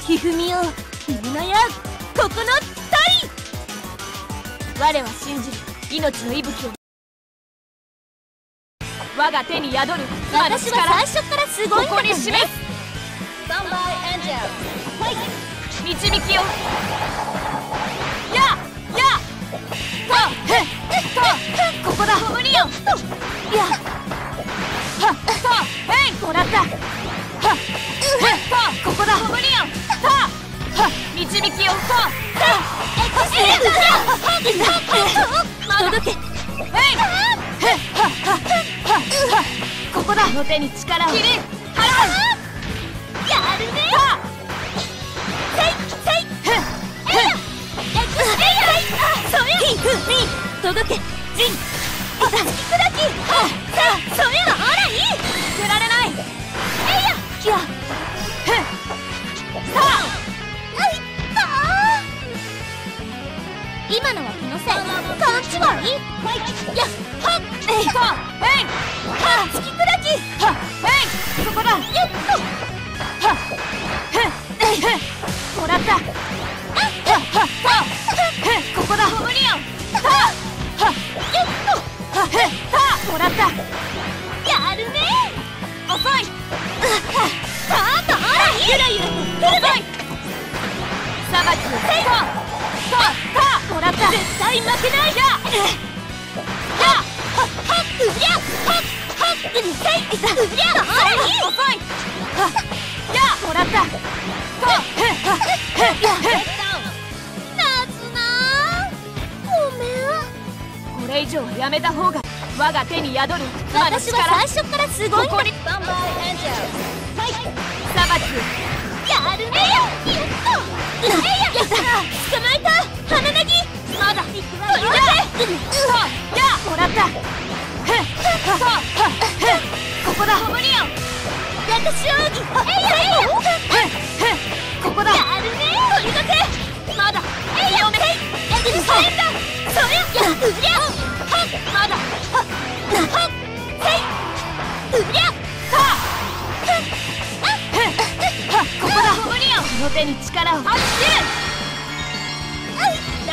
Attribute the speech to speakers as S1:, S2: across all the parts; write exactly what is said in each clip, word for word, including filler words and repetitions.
S1: ひふみよみんなやここのタイ。我は信じる命の息吹を。我が手に宿る妻の力。私は最初からすごいんだからね。ここに示す導きよ。ややとへとここだ。無理よ。やはとえいもらった。はとここだ。無理よ。たは導きよ。とえこして届け。えいへっはっはっはっここだ。の手に力を。切り払う。やるね。せいせいへっへっえくえいやいそやひふみ届けじんあたき砕きはせそやほらいい捨てられない。えいややへっさああいったー。今のは気のせい。勘違いやはっえいとえいは突き砕きはえいそこだ。やっとはへっえいへっもらった。はっはっはへっここだ。無理よ。たはっやっとはへったもらった。やるね。遅い。さあとほらゆらゆら遅い。さばきせいととたもらった。絶対負けない。ややはっはっうりゃはっはっうりせいうりゃほらいい遅い。はやもらった。とへっはっへっやへっなずなごめん。これ以上はやめた方が。我が手に宿る妻の力。私は最初からすごいんだ。ここにさばくやるね。やっとえいややった捕まえた。花ネギまだ取り分けやもらった。へっはっはっへっここだ。無理よ。私奥義えいやえいやへっへっここだ。やるね。取り分けまだえいやめいやってるさえんだ。そりゃやうりゃはっまだはっなはっせいうりゃたへっへっはっここだ。無理よ。この手に力を発揮。あいった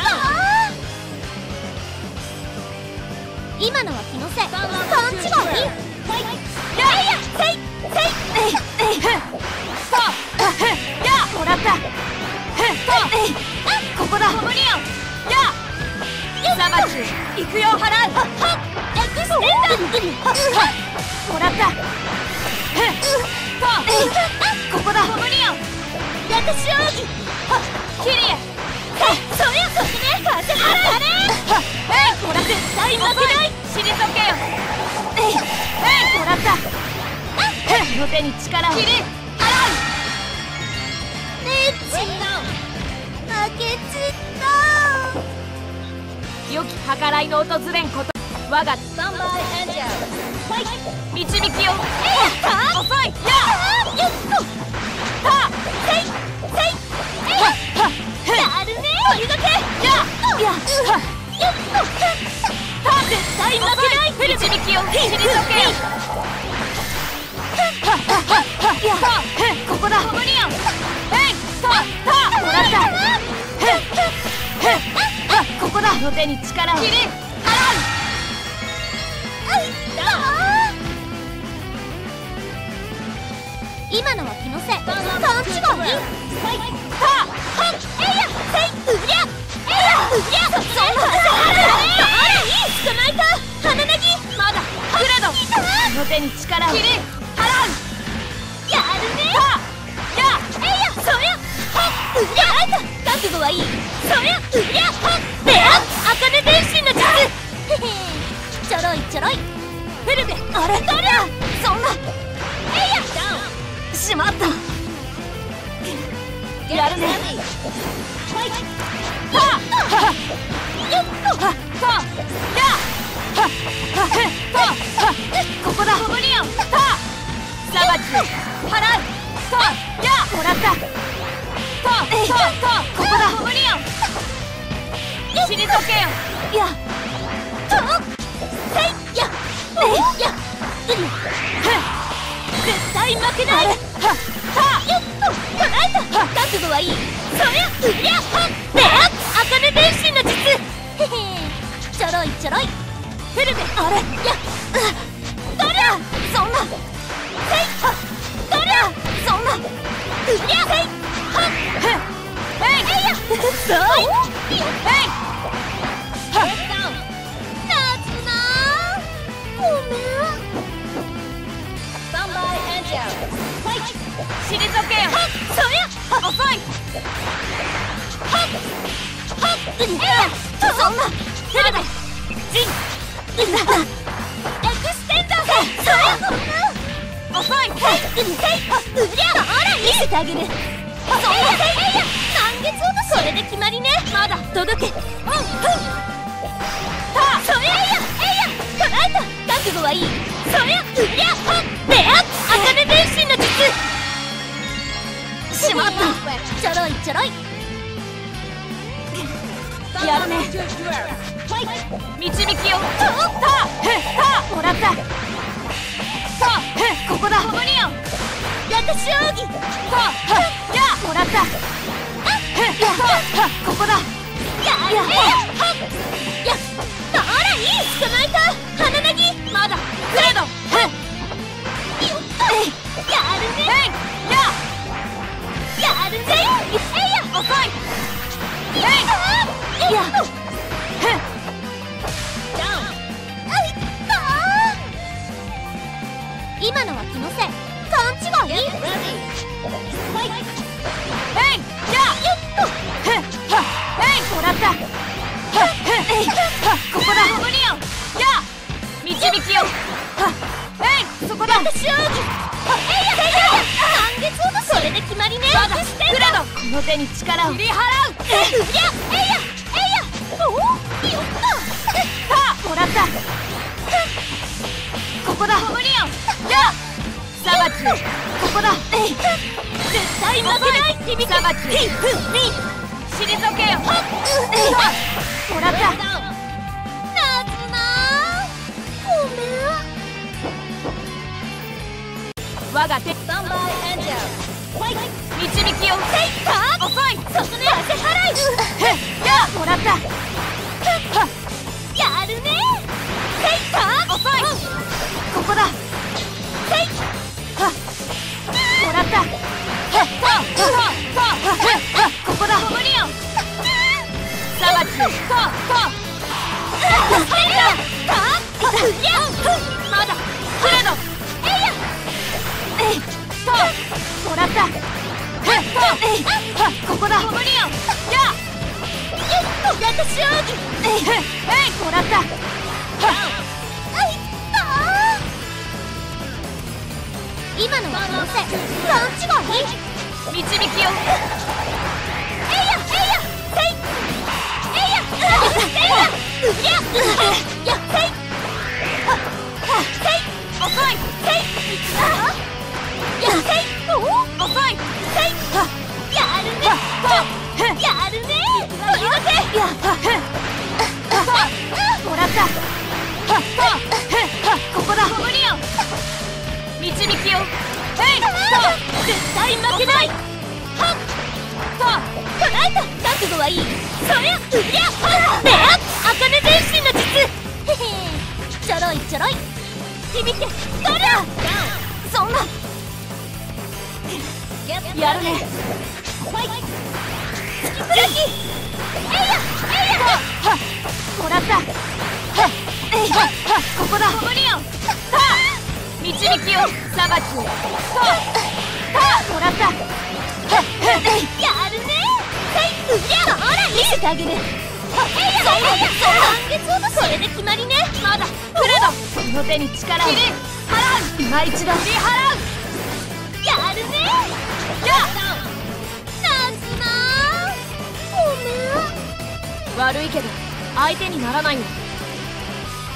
S1: 今のは気のせい。勘違いやいやせいせいえいえいへっとはへっやもらった。へっとえいあここだ。無理よ。やさばきいくよ。払う。はっエクステンダーはっもらった。へっとえいあここだ。無理よ。私奥義はっキリエへっそりゃそしてね風払うね。はっえいもらって絶対負けない。退けよ。えいえいもらった。へっの手に力を。キリ払う。ねっち負けちった良き計らいの訪れんこと。我が導きよ。えいやった遅い。ややっとたせいせいえいややるね。取り分けやややっとた絶対負けない。導きよ。退けよ。はっはっはっやここだ。無理よ。えいとたもらった。へっへっはっここだ。の手に力を。キリ払う。あいった今のは気のせい。勘違いたはっえいやせいうりゃえいやうりゃそそんなあらいい捕まえた。花ネギまだクレドの手に力を。キリ払う。やるね。やえいやそりゃはっうりゃあいた覚悟はいい。そりゃうりゃはっであ茜天心の術へへちょろいちょろいフルベあれだりゃそんなえいやしまった。やるね。はっはっやっとはっはやはっはへっとはっここだ。無理よ。たさばき払う。とやもらった。とととここだ。無理よ。退けよ。やとせいやえいや絶対負けない。はっはやっと捉えた。覚悟はいい。そりゃうりゃはっねあ茜弁心の術。へへちょろいちょろいフルベあれやどりゃそんなせいはどりゃそんなうりゃせいはっへいえいやそうえいはっなつなごめん退けよ。そりゃ遅い。はっはっえやそんなフルベジンエクステンドそりゃそんな遅い。へいへいうりゃほら見せてあげる。そんなえいや満月落とそれで決まりね。まだ届け。うんふんはそりゃえいやえいや捉えた。覚悟はいい。そりゃうりゃはっねあ茜弁心の術。しまった。ちょろいちょろいやるね。導きをたたもらった。さあここだ。コムニオン私奥義たやもらった。ここだ。やるね。やほらいい捕まえた。花なぎまだクレドよっとやるね。ややるぜ。えいや遅い。えいいやへっダウンあいったー。今のは気のせい。勘違い。えいやよっとへっはえいもらった。はえいはここだ。コムニオンや導きをはえいそこだ。私奥義えいやえいや満月落とそれで決まりね。まだクレドこの手に力を振り払う。えいやえいやえいやおおよっとさあもらった。ここだ。コムニオンやサバキここだ。えい絶対負けない。響きサバキヒフミ退けよ。はっえいもらった。なずなごめん。我が手スタンバイエンジェル導きをせいか遅い。そこね汗払いへっやもらった。はっやるね。せいか遅い。ここだ。せいはっもらった。はっはっはっはっここだ。コムニオンサバキととせいやかうりゃまだクレドえいやえいともらった。えいとえいはここだ。コムニオンやえっと私奥義えいえいもらった。はあいったー。今のは気のせい。勘違い。導きをえいやえいやせいえいやえいやうりゃやせいははせい遅い。せいあやせいお遅い。せいはやるね。とやるね。というわけやはもらった。はとはここだ。コムニオン導きをえいと絶対負けない。はっと捉えた。覚悟はいい。そりゃうりゃはっねあ茜弁心の術。へへちょろいちょろい響けどりゃそんなやるね。突き砕きえいやえいやはっもらった。はっえいはっここだ。コムニオンさあ導きをサバキをとたもらった。はっやるね。せいうりゃほら見せてあげる。えいやえいや満月落とそれで決まりね。まだクレドこの手に力を振り払う。今一度振り払う。やるね。やなずなごめん。悪いけど相手にならないよ。